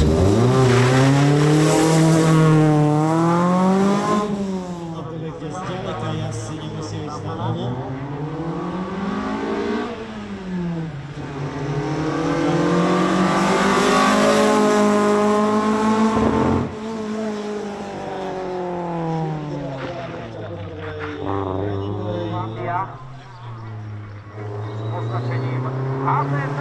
Kde zďaleka jazdci nemusia ísť na novo. S označením ACC.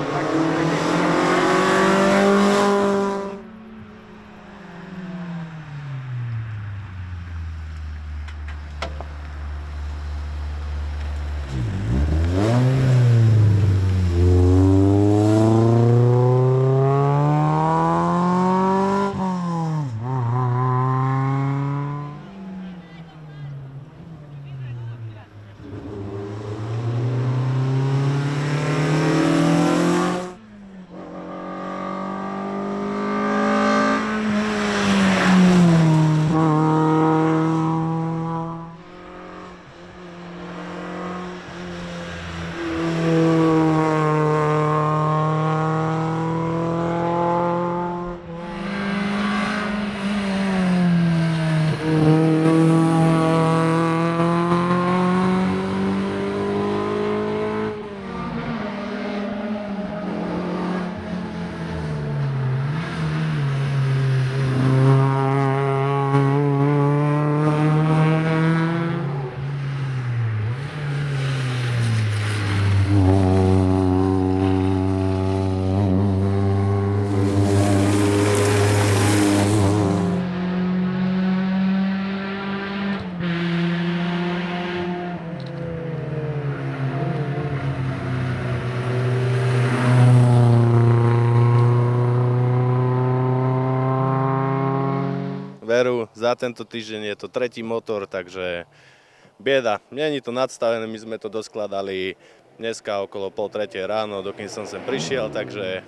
Veru, za tento týždeň je to tretí motor, takže bieda. Není to nadstavené, my sme to doskladali dneska okolo 2:30 ráno, dokým som sem prišiel, takže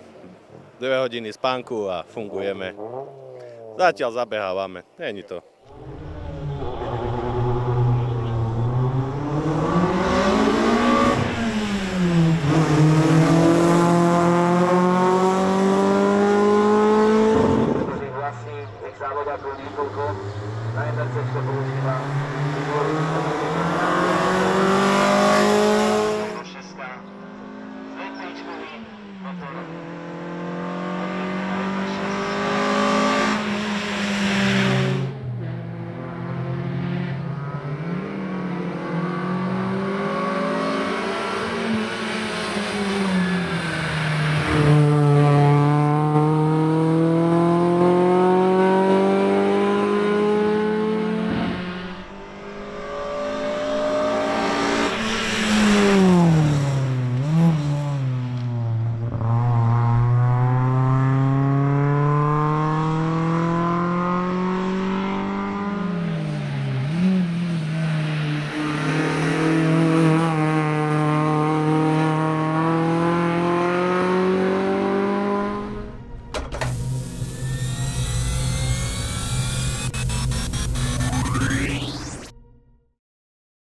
2 hodiny spánku a fungujeme. Zatiaľ zabehávame, není to. Závodákov niekoľko, na MRC-čke použite